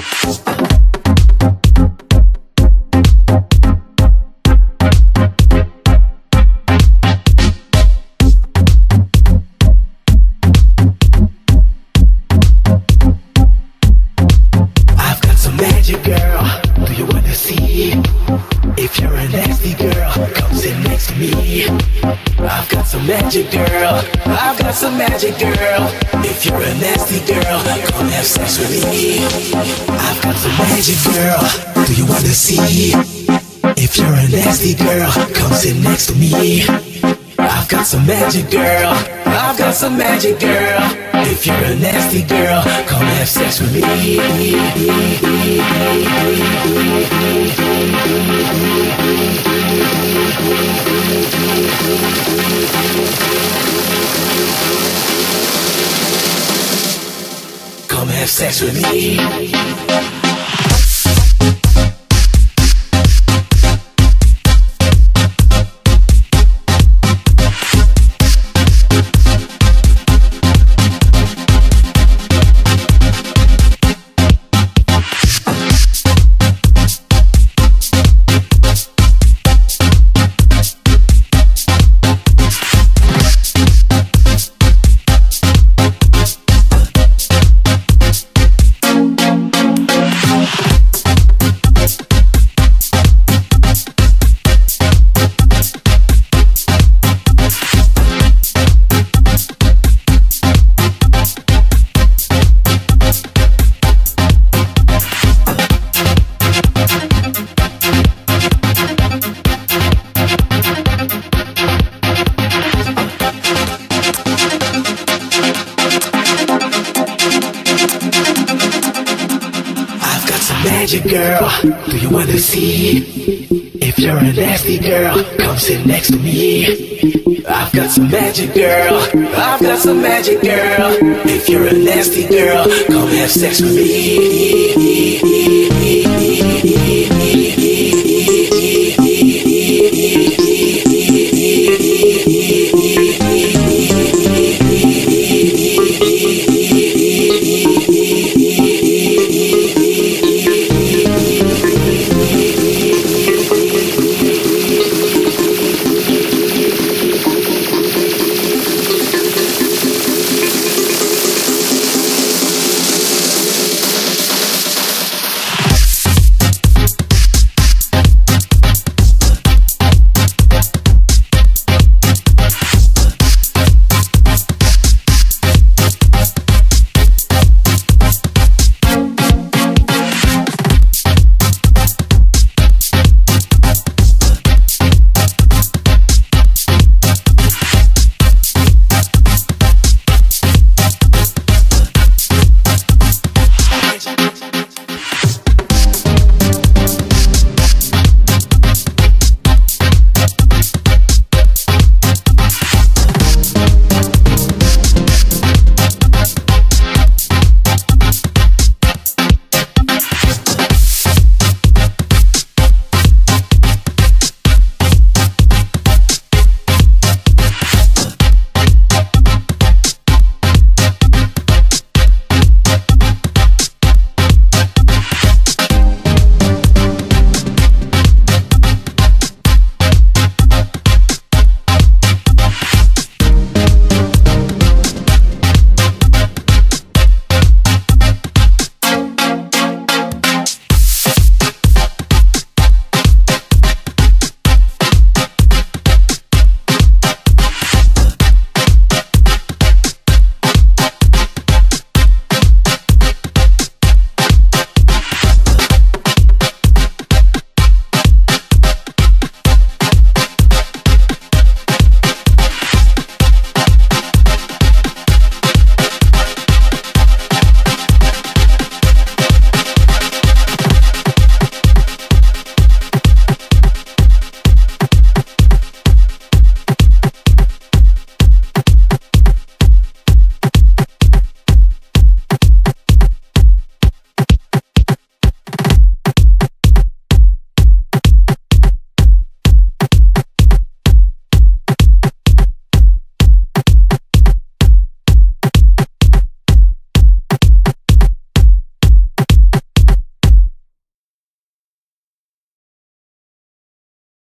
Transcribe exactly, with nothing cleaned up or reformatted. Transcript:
Magic girl, I've got some magic girl. If you're a nasty girl, come have sex with me. I've got some magic girl, do you wanna see? If you're a nasty girl, come sit next to me. I've got some magic girl, I've got some magic girl. If you're a nasty girl, come have sex with me. Come have sex with me. Magic girl, do you wanna see? If you're a nasty girl, come sit next to me. I've got some magic girl, I've got some magic girl. If you're a nasty girl, come have sex with me.